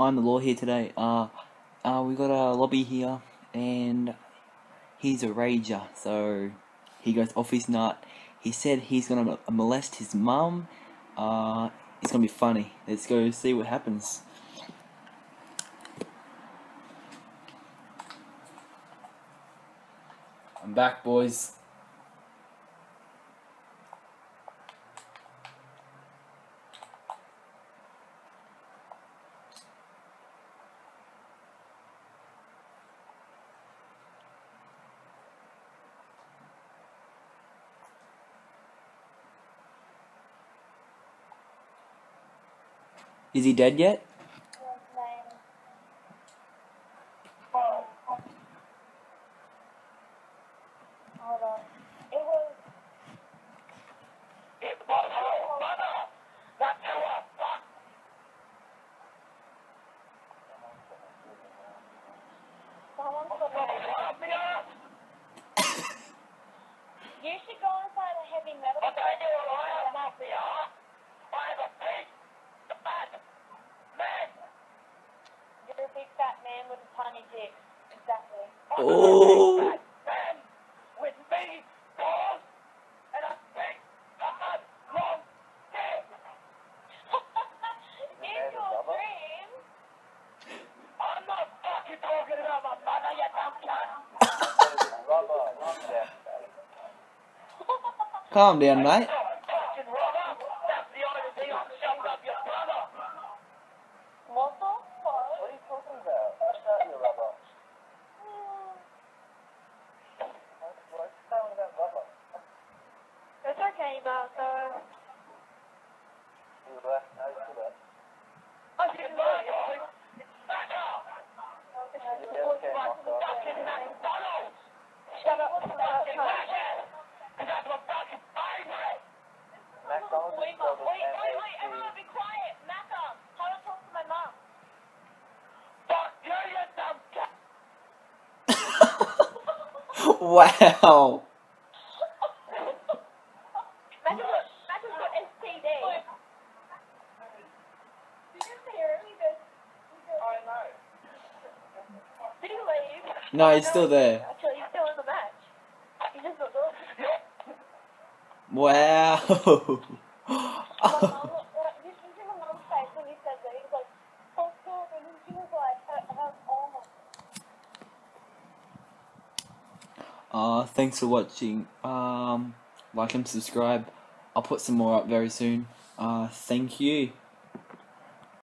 find the law here today. We got a lobby here, and he's a rager, so he goes off his nut. He said he's gonna molest his mum. It's gonna be funny. Let's go see what happens. I'm back, boys. Is he dead yet? Hold on. It was. You should go inside a heavy metal. You're a big fat man with a tiny dick. Exactly. Oh! With me, balls, and a big, hard, long dick. In your dreams. I'm not fucking talking about my mother, you dumb cunt. Calm down, mate. Fucking rubber. That's the only thing I've shoved up your brother. What the fuck? What are you talking about? That's not your rubber. What's going about rubber? It's okay, Martha. You left? No, you still left. I didn't know you. Back up. You're okay, Martha. Fucking McDonald's. Shut up. Fucking wagon. And that's my fucking favorite. McDonald's is Wait, spelled with wait, everyone be quiet. Macca, how do I talk to my mom? Fuck you, you dumb cunt. Wow! Macca's got STD. Did you see her? I know. Did he leave? No, he's still there. Actually, he's still in the match. He's just not talking. Wow! My mum, you should see my mum's face when he said that. He was like, oh, God, and she was like, oh. Thanks for watching. Like and subscribe. I'll put some more up very soon. Thank you.